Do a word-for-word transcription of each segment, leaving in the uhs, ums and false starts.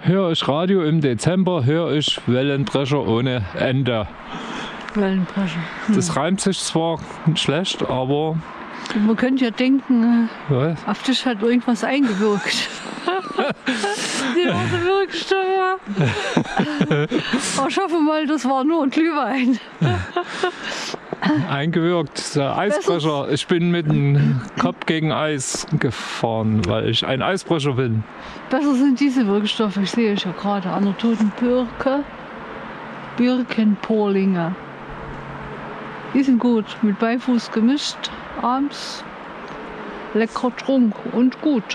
Höre ich Radio im Dezember, höre ich Wellenbrecher ohne Ende. Wellenbrecher. Hm. Das reimt sich zwar schlecht, aber... Man könnte ja denken, Was? auf dich hat irgendwas eingewirkt. Die rote Wirkstoffe. Aber ich hoffe mal, das war nur ein Glühwein. Eingewirkt, der Eisbrecher. Ich bin mit dem Kopf gegen Eis gefahren, weil ich ein Eisbrecher bin. Besser sind diese Wirkstoffe, ich sehe ich ja gerade an der toten Birke. Birkenporlinge. Die sind gut, mit Beifuß gemischt, abends. Lecker Trunk und gut.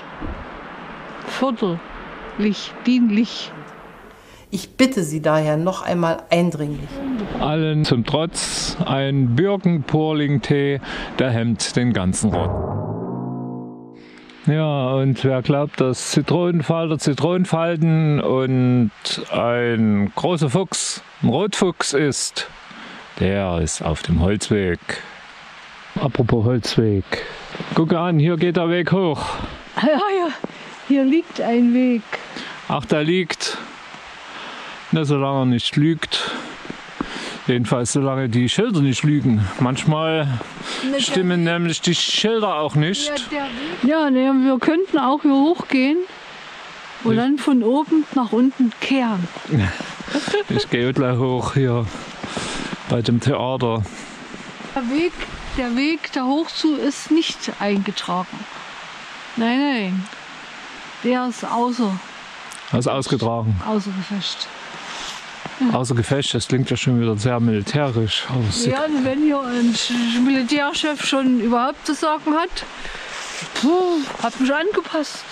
Förderlich, dienlich. Ich bitte Sie daher noch einmal eindringlich. Allen zum Trotz ein Birkenporling-Tee, der hemmt den ganzen Rott. Ja, und wer glaubt, dass Zitronenfalter Zitronenfalten und ein großer Fuchs ein Rotfuchs ist, der ist auf dem Holzweg. Apropos Holzweg. Gucke an, hier geht der Weg hoch. Ja, ja, hier liegt ein Weg. Ach, da liegt. Na, solange er nicht lügt. Jedenfalls solange die Schilder nicht lügen. Manchmal Ne, stimmen nämlich die Schilder auch nicht. Ja, ne, wir könnten auch hier hochgehen und dann von oben nach unten kehren. Ich gehe gleich hoch hier bei dem Theater. Der Weg, der Weg da hoch zu ist nicht eingetragen. Nein, nein. Der ist außer, Das ist ausgetragen. außer Gefecht. Außer Gefecht, das klingt ja schon wieder sehr militärisch. Aber es Ja, und wenn hier ein Militärchef schon überhaupt zu sagen hat, puh, hat mich angepasst.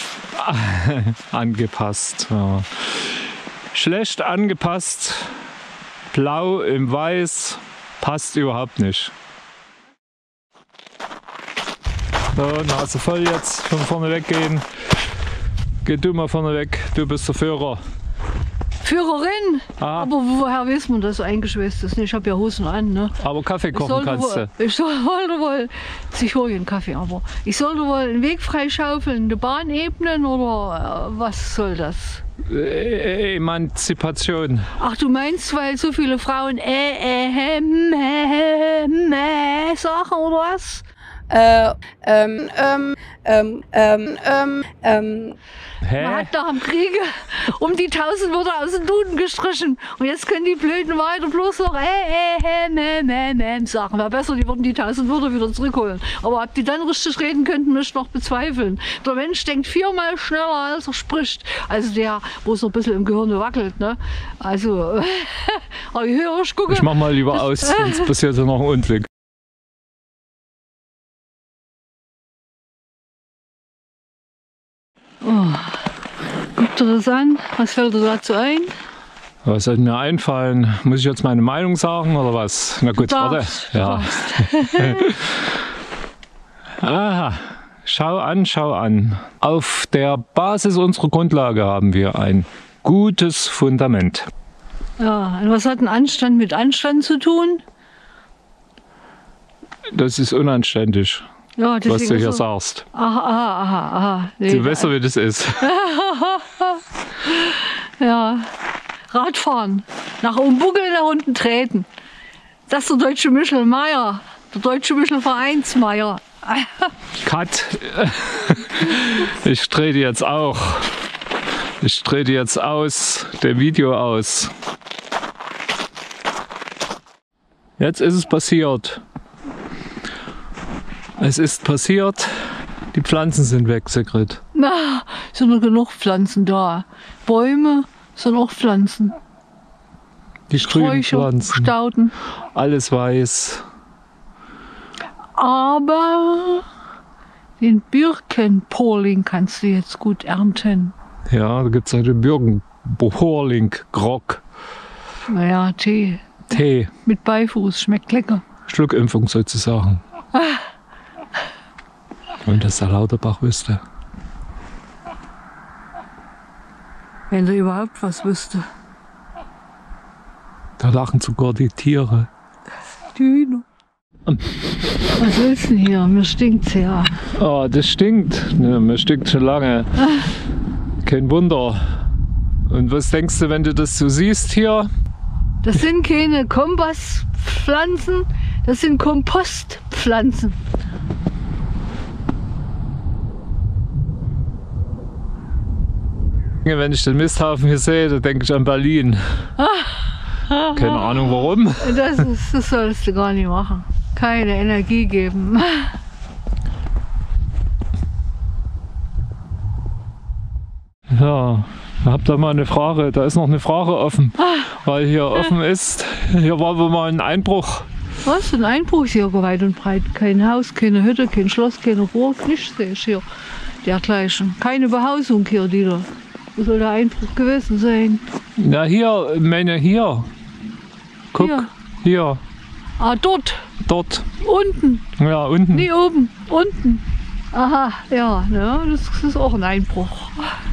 angepasst. Ja. Schlecht angepasst. Blau im Weiß passt überhaupt nicht. So, Nase voll jetzt, von vorne weggehen. Geh du mal vorne weg, du bist der Führer. Führerin? Ah. Aber woher weiß man, dass eingeschweißt ist? Ich habe ja Hosen an. Ne? Aber Kaffee Ich kochen sollte kannst wohl, du. ich sollte wohl, ich hole einen Kaffee, aber ich sollte wohl einen Weg freischaufeln, eine Bahn ebnen oder äh, was soll das? Äh, Emanzipation. Ach, du meinst, weil so viele Frauen äh, äh, ähm, äh, äh, sagen oder was? Äh, ähm, ähm, ähm, ähm, ähm, ähm. Hä? Man hat nach dem Kriege um die tausend Wörter aus dem Duden gestrichen. Und jetzt können die Blöden weiter bloß noch äh, äh, äh, äh, äh, äh, sagen. Wäre besser, die würden die tausend Wörter wieder zurückholen. Aber ob die dann richtig reden könnten, möchte ich noch bezweifeln. Der Mensch denkt viermal schneller, als er spricht. Also der, wo es noch ein bisschen im Gehirn wackelt. Ne? Also, aber ich höre, ich gucke. Ich mach mal lieber aus, sonst passiert ja noch ein Unglück. Oh. Guck dir das an. Was fällt dir dazu ein? Was soll mir einfallen? Muss ich jetzt meine Meinung sagen oder was? Na gut, Du warte. darfst, du Ja. Aha, schau an, schau an. Auf der Basis unserer Grundlage haben wir ein gutes Fundament. Ja, und was hat ein Anstand mit Anstand zu tun? Das ist unanständig, Ja, was du deswegen hier ist er- sagst. Aha, aha, aha, aha. Nee, Du weißt doch, wie das ist. ja, Radfahren. Nach oben buckeln, nach unten treten. Das ist der deutsche Michel Meier. Der deutsche Michel Vereinsmeier. Cut. Ich trete jetzt auch. Ich trete jetzt aus dem Video aus. Jetzt ist es passiert. Es ist passiert. Die Pflanzen sind weg, Sigrid. Na, sind noch genug Pflanzen da. Bäume sind auch Pflanzen. Die grünen Sträucher, Pflanzen. Stauden. Alles weiß. Aber den Birkenporling kannst du jetzt gut ernten. Ja, da gibt es halt den Birkenporling, Grog, Naja, Tee Tee, mit Beifuß. Schmeckt lecker. Schluckimpfung sozusagen. Und das der Lauterbach wüsste. Wenn der überhaupt was wüsste. Da lachen sogar die Tiere. Die Hühner. Was willst du denn hier? Mir stinkt's ja. Oh, das stinkt. Ne, mir stinkt schon lange. Kein Wunder. Und was denkst du, wenn du das so siehst hier? Das sind keine Kompasspflanzen, das sind Kompostpflanzen. Wenn ich den Misthaufen hier sehe, dann denke ich an Berlin. Keine Ahnung warum. Das, ist, das sollst du gar nicht machen. Keine Energie geben. Ja, habt ihr mal eine Frage? Da ist noch eine Frage offen, weil hier offen ist. Hier war wohl mal ein Einbruch. Was? Ein Einbruch hier weit und breit. Kein Haus, keine Hütte, kein Schloss, keine Burg, nichts sehe ich hier. Dergleichen. Keine Behausung hier, die da. Wo soll der Einbruch gewesen sein? Na hier, meine hier. Guck, Hier. hier, Ah, dort. dort. Unten. Ja, unten. Nee, oben. Unten. Aha, ja, ne, das ist auch ein Einbruch.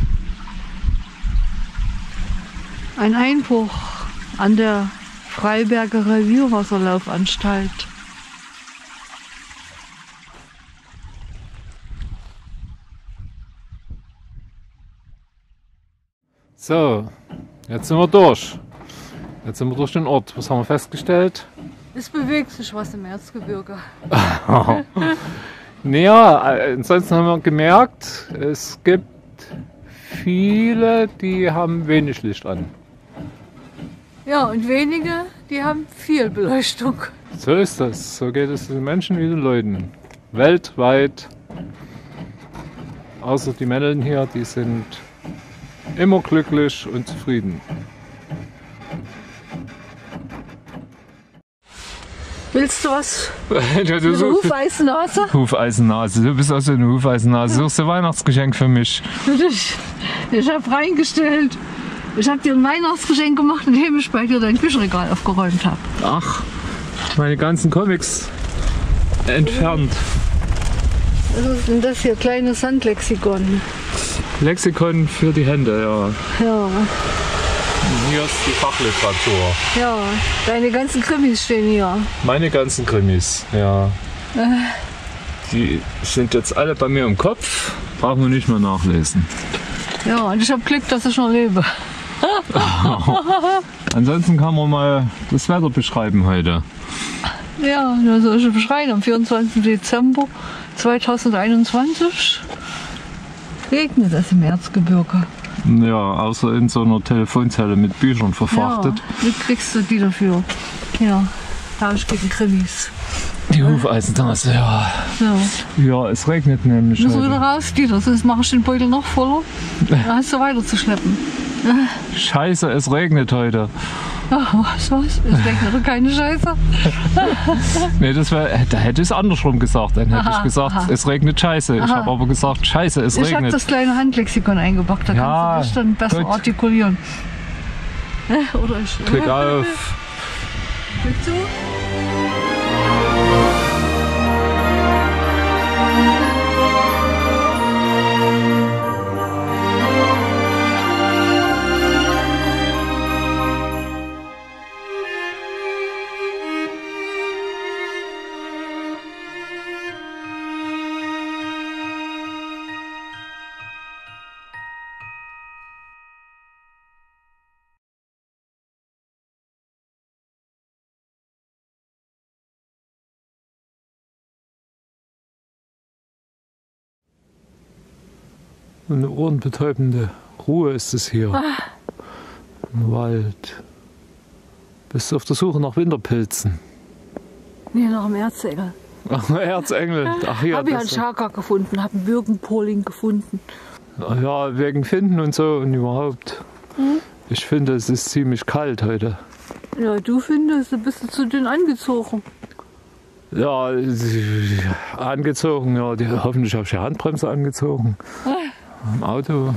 Ein Einbruch an der Freiberger Revierwasserlaufanstalt. So, jetzt sind wir durch. Jetzt sind wir durch den Ort. Was haben wir festgestellt? Es bewegt sich was im Erzgebirge. Naja, ansonsten haben wir gemerkt, es gibt viele, die haben wenig Licht an. Ja, und wenige, die haben viel Beleuchtung. So ist das. So geht es den Menschen wie den Leuten. Weltweit. Außer die Männchen hier, die sind immer glücklich und zufrieden. Willst du was? Du Eine suchst- Hufeisennase? Hufeisennase. Du bist also eine Hufeisennase. Suchst du Weihnachtsgeschenk für mich? Ich, ich habe reingestellt. Ich habe dir ein Weihnachtsgeschenk gemacht, indem ich bei dir dein Küchenregal aufgeräumt habe. Ach, meine ganzen Comics entfernt. Was ist denn das hier? Kleines Sandlexikon. Lexikon für die Hände, ja. Ja, Hier ist die Fachliteratur. ja. Deine ganzen Krimis stehen hier. Meine ganzen Krimis, ja. Die sind jetzt alle bei mir im Kopf. Brauchen wir nicht mehr nachlesen. Ja, und ich habe Glück, dass ich noch lebe. Ansonsten kann man mal das Wetter beschreiben heute. Ja, nur solche Beschreien. Am vierundzwanzigsten Dezember zweitausendeinundzwanzig regnet es im Erzgebirge. Ja, außer in so einer Telefonzelle mit Büchern verfrachtet. Ja, wie kriegst du die dafür? Ja, Tausch gegen Krimis. Die Hufeisennase, ja. Ja. Ja, es regnet nämlich Müssen wir wieder heute. raus, Dieter, sonst mache ich den Beutel noch voller. Dann hast du weiter zu schleppen. Scheiße, es regnet heute. Ach, was, was? Es regnet doch keine Scheiße. Nee, das wär, da hätte ich es andersrum gesagt. Dann hätte Aha, ich gesagt, aha. es regnet scheiße. Ich Aha. habe aber gesagt, scheiße, es Ich habe regnet. das kleine Handlexikon eingepackt, da Ja, kannst du dich dann besser gut. artikulieren. Oder ich. Klick auf. Klick zu. Eine ohrenbetäubende Ruhe ist es hier. Im Wald. Bist du auf der Suche nach Winterpilzen? Nee, noch im Erzengel. Ach, Erzengel. Ach ja, Habe ich einen das, Schaka gefunden, habe einen Birkenpoling gefunden. ja, wegen Finden und so und überhaupt. Hm? Ich finde, es ist ziemlich kalt heute. Ja, du findest, du bist zu dünn angezogen. Ja, angezogen, ja. Die, hoffentlich habe ich die Handbremse angezogen. Im Auto.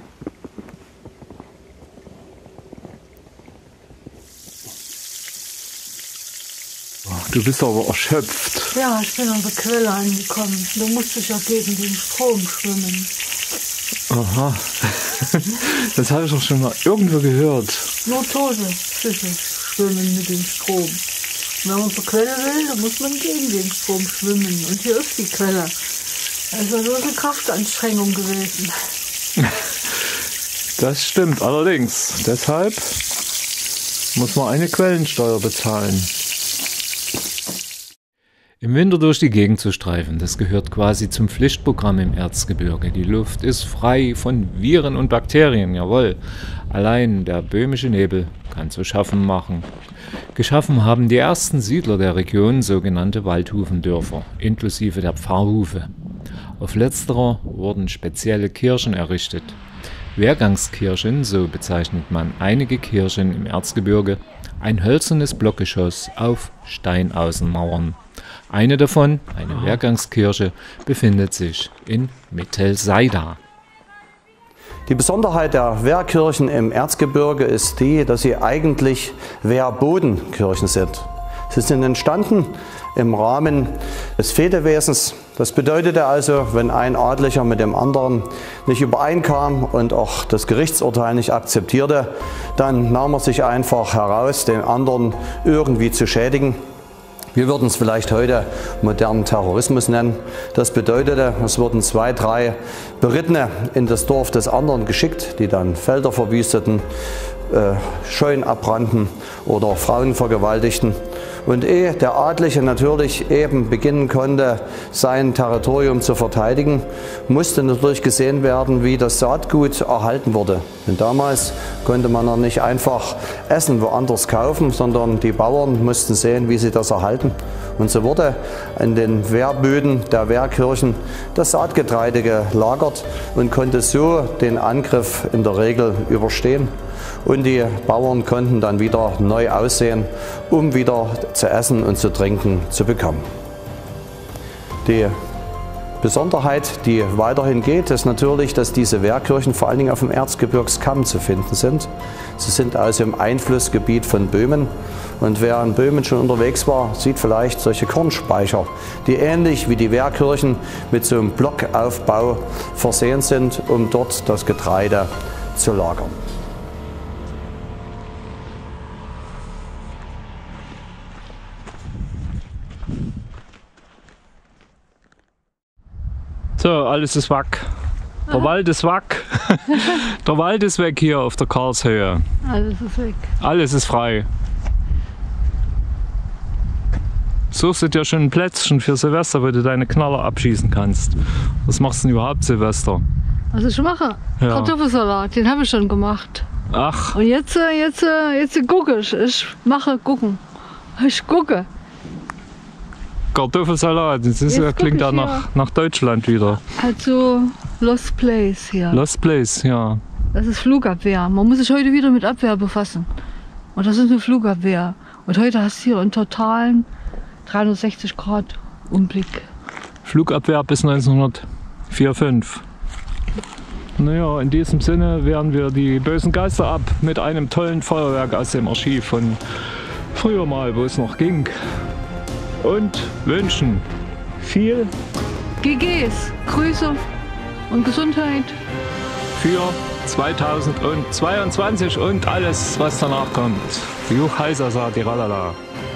Du bist aber erschöpft. Ja, ich bin an der Quelle angekommen. Da musste ich ja gegen den Strom schwimmen. Aha. Das habe ich doch schon mal irgendwo gehört. Nur tote Fische schwimmen mit dem Strom. Und wenn man zur Quelle will, dann muss man gegen den Strom schwimmen. Und hier ist die Quelle. Also so eine Kraftanstrengung gewesen. Das stimmt allerdings. Deshalb muss man eine Quellensteuer bezahlen. Im Winter durch die Gegend zu streifen, das gehört quasi zum Pflichtprogramm im Erzgebirge. Die Luft ist frei von Viren und Bakterien, jawohl. Allein der böhmische Nebel kann zu schaffen machen. Geschaffen haben die ersten Siedler der Region sogenannte Waldhufendörfer, inklusive der Pfarrhufe. Auf letzterer wurden spezielle Kirchen errichtet. Wehrgangskirchen, so bezeichnet man einige Kirchen im Erzgebirge, ein hölzernes Blockgeschoss auf Steinaußenmauern. Eine davon, eine Wehrgangskirche, befindet sich in Mittelseida. Die Besonderheit der Wehrkirchen im Erzgebirge ist die, dass sie eigentlich Wehrbodenkirchen sind. Sie sind entstanden im Rahmen des Fehdewesens. Das bedeutete also, wenn ein Adliger mit dem anderen nicht übereinkam und auch das Gerichtsurteil nicht akzeptierte, dann nahm er sich einfach heraus, den anderen irgendwie zu schädigen. Wir würden es vielleicht heute modernen Terrorismus nennen. Das bedeutete, es wurden zwei, drei Berittene in das Dorf des anderen geschickt, die dann Felder verwüsteten, äh, Scheunen abbrannten oder Frauen vergewaltigten. Und ehe der Adlige natürlich eben beginnen konnte, sein Territorium zu verteidigen, musste natürlich gesehen werden, wie das Saatgut erhalten wurde. Denn damals konnte man noch nicht einfach Essen woanders kaufen, sondern die Bauern mussten sehen, wie sie das erhalten. Und so wurde in den Wehrböden der Wehrkirchen das Saatgetreide gelagert und konnte so den Angriff in der Regel überstehen. Und die Bauern konnten dann wieder neu aussehen, um wieder zu essen und zu trinken zu bekommen. Die Besonderheit, die weiterhin geht, ist natürlich, dass diese Wehrkirchen vor allen Dingen auf dem Erzgebirgskamm zu finden sind. Sie sind also im Einflussgebiet von Böhmen. Und wer in Böhmen schon unterwegs war, sieht vielleicht solche Kornspeicher, die ähnlich wie die Wehrkirchen mit so einem Blockaufbau versehen sind, um dort das Getreide zu lagern. So, alles ist wack. Der Aha. Wald ist wack. Der Wald ist weg hier auf der Karlshöhe. Alles ist weg. Alles ist frei. Suchst du dir schon ein Plätzchen für Silvester, wo du deine Knaller abschießen kannst. Was machst du denn überhaupt Silvester? Was ich mache? Ja. Kartoffelsalat, den habe ich schon gemacht. Ach. Und jetzt, jetzt, jetzt gucke ich. Ich mache gucken. Ich gucke. Kartoffelsalat, das ist, ja, klingt ja nach, nach Deutschland wieder. Also Lost Place hier. Lost Place, ja. Das ist Flugabwehr. Man muss sich heute wieder mit Abwehr befassen. Und das ist eine Flugabwehr. Und heute hast du hier einen totalen dreihundertsechzig Grad Umblick. Flugabwehr bis neunzehnhundertvier fünf. Naja, in diesem Sinne wehren wir die bösen Geister ab mit einem tollen Feuerwerk aus dem Archiv von früher mal, wo es noch ging. Und wünschen viel G Gs, Grüße und Gesundheit für zweitausendzweiundzwanzig und alles, was danach kommt. Juchheisasa, die Ralala.